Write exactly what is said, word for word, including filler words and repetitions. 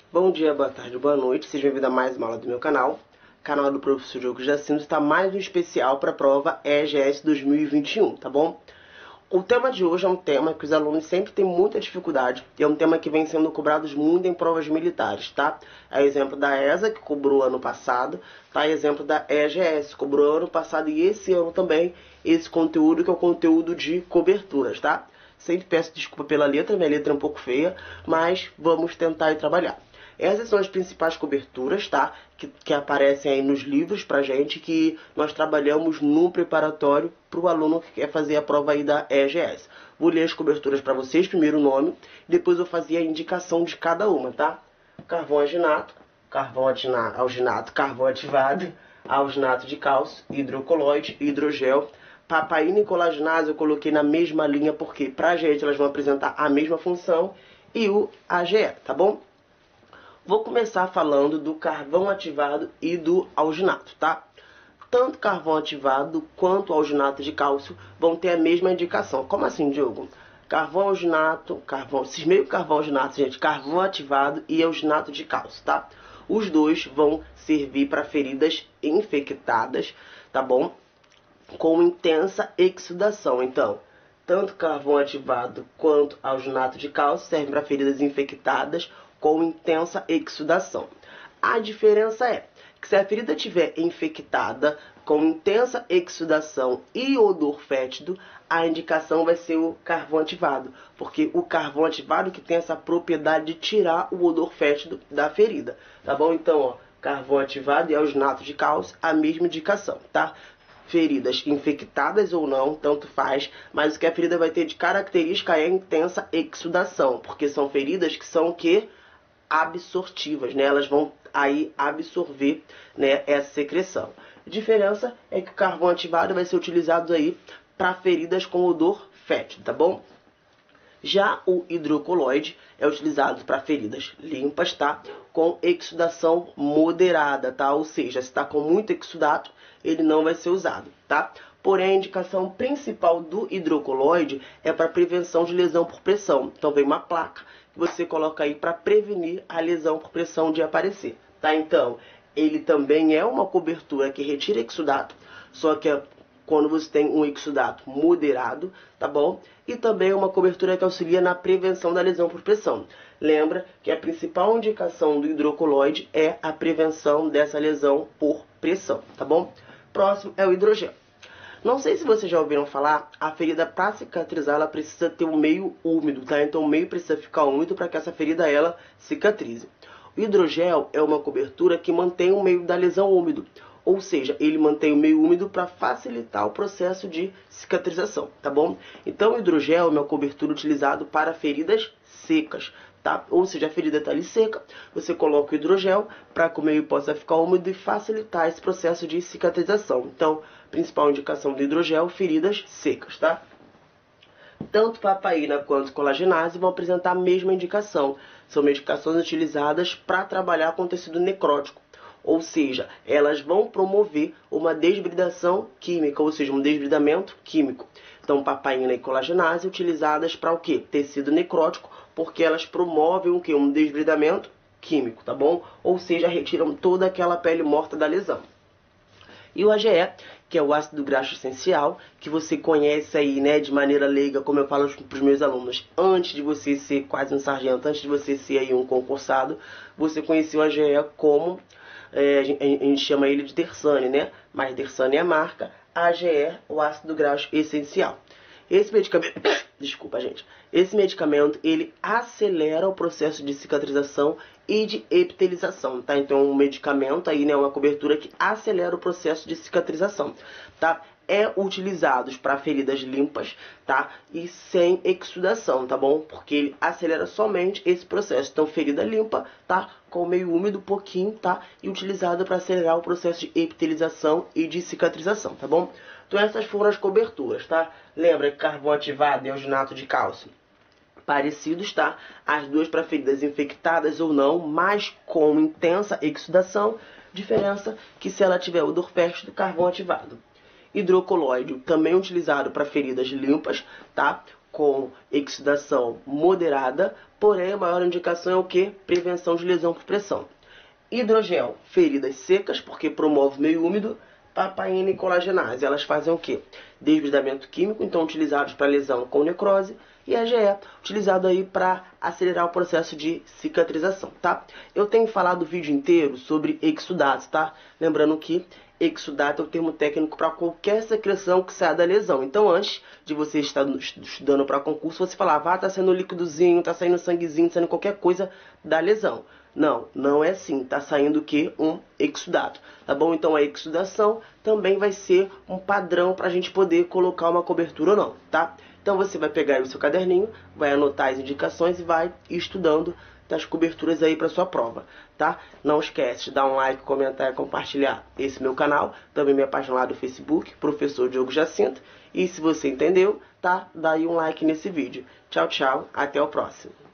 Bom dia, boa tarde, boa noite, seja bem-vindo a mais uma aula do meu canal. Canal do professor Diogo Jacinto está mais um especial para a prova E G S dois mil e vinte e um, tá bom? O tema de hoje é um tema que os alunos sempre têm muita dificuldade e é um tema que vem sendo cobrado muito em provas militares, tá? É exemplo da E S A, que cobrou ano passado, tá? É exemplo da E G S, cobrou ano passado e esse ano também esse conteúdo que é o conteúdo de coberturas, tá? Sempre peço desculpa pela letra, minha letra é um pouco feia, mas vamos tentar e trabalhar. Essas são as principais coberturas, tá? Que, que aparecem aí nos livros pra gente, que nós trabalhamos no preparatório para o aluno que quer fazer a prova aí da E G S. Vou ler as coberturas para vocês, primeiro o nome, depois eu fazia a indicação de cada uma, tá? Carvão alginato, carvão alginato, carvão ativado, alginato de cálcio, hidrocoloide, hidrogel. Papaína e colagenase eu coloquei na mesma linha, porque pra gente elas vão apresentar a mesma função, e o A G E, tá bom? Vou começar falando do carvão ativado e do alginato, tá? Tanto carvão ativado quanto alginato de cálcio vão ter a mesma indicação. Como assim, Diogo? Carvão alginato, carvão, cismei o carvão alginato, gente, carvão ativado e alginato de cálcio, tá? Os dois vão servir para feridas infectadas, tá bom? Com intensa exudação. Então, tanto carvão ativado quanto alginato de cálcio servem para feridas infectadas com intensa exudação. A diferença é que se a ferida estiver infectada com intensa exudação e odor fétido, a indicação vai ser o carvão ativado, porque o carvão ativado que tem essa propriedade de tirar o odor fétido da ferida, tá bom? Então, ó, carvão ativado e alginato de cálcio, a mesma indicação, tá? Feridas infectadas ou não, tanto faz, mas o que a ferida vai ter de característica é a intensa exudação, porque são feridas que são o quê? Absortivas, né? Elas vão aí absorver, né, essa secreção. A diferença é que o carvão ativado vai ser utilizado aí para feridas com odor fétido, tá bom? Já o hidrocoloide é utilizado para feridas limpas, tá? Com exudação moderada, tá? Ou seja, se está com muito exudato, ele não vai ser usado, tá? Porém, a indicação principal do hidrocoloide é para prevenção de lesão por pressão. Então, vem uma placa que você coloca aí para prevenir a lesão por pressão de aparecer, tá? Então, ele também é uma cobertura que retira exudato, só que é quando você tem um exudato moderado, tá bom? E também é uma cobertura que auxilia na prevenção da lesão por pressão. Lembra que a principal indicação do hidrocoloide é a prevenção dessa lesão por pressão, tá bom? Próximo é o hidrogel. Não sei se vocês já ouviram falar, a ferida para cicatrizar ela precisa ter um meio úmido, tá? Então o meio precisa ficar úmido para que essa ferida ela cicatrize. O hidrogel é uma cobertura que mantém o meio da lesão úmido, ou seja, ele mantém o meio úmido para facilitar o processo de cicatrização, tá bom? Então o hidrogel é uma cobertura utilizada para feridas secas, tá? Ou seja, a ferida está ali seca, você coloca o hidrogel para que o meio possa ficar úmido e facilitar esse processo de cicatrização. Então, principal indicação do hidrogel, feridas secas, tá? Tanto papaína quanto colagenase vão apresentar a mesma indicação. São medicações utilizadas para trabalhar com tecido necrótico. Ou seja, elas vão promover uma desbridação química, ou seja, um desbridamento químico. Então, papaína e colagenase utilizadas para o quê? Tecido necrótico, porque elas promovem o quê? Um desbridamento químico, tá bom? Ou seja, retiram toda aquela pele morta da lesão. E o A G E, que é o ácido graxo essencial, que você conhece aí, né, de maneira leiga, como eu falo para os meus alunos, antes de você ser quase um sargento, antes de você ser aí um concursado, você conheceu o A G E como, é, a gente chama ele de Tersane, né? Mas Tersane é a marca, A G E, o ácido graxo essencial. Esse medicamento, desculpa, gente, esse medicamento, ele acelera o processo de cicatrização e de epitelização, tá? Então, um medicamento aí, né, uma cobertura que acelera o processo de cicatrização, tá? É utilizado para feridas limpas, tá? E sem exudação, tá bom? Porque ele acelera somente esse processo. Então, ferida limpa, tá? Com meio úmido, pouquinho, tá? E utilizado para acelerar o processo de epitelização e de cicatrização, tá bom? Então, essas foram as coberturas, tá? Lembra que carvão ativado e alginato de cálcio parecidos, tá? As duas para feridas infectadas ou não, mas com intensa exudação. Diferença que se ela tiver odor fétido, carvão ativado. Hidrocoloide, também utilizado para feridas limpas, tá? com exsudação moderada, porém a maior indicação é o que? Prevenção de lesão por pressão. Hidrogel, feridas secas, porque promove meio úmido. Papaina e colagenase, elas fazem o quê? Desbridamento químico, então utilizados para lesão com necrose. E a A G E, utilizado aí para acelerar o processo de cicatrização, tá? Eu tenho falado o vídeo inteiro sobre exudato, tá? Lembrando que exudato é o termo técnico para qualquer secreção que saia da lesão. Então, antes de você estar estudando para concurso, você falava, ah, tá saindo líquidozinho, tá saindo sanguezinho, tá saindo qualquer coisa da lesão. Não, não é assim. Tá saindo o que? Um exudato, tá bom? Então, a exudação também vai ser um padrão para a gente poder colocar uma cobertura ou não, tá? Então, você vai pegar aí o seu caderninho, vai anotar as indicações e vai estudando das coberturas aí para sua prova, tá? Não esquece de dar um like, comentar e compartilhar esse meu canal, também minha página lá do Facebook, Professor Diogo Jacinto. E se você entendeu, tá? Dá aí um like nesse vídeo. Tchau, tchau, até o próximo.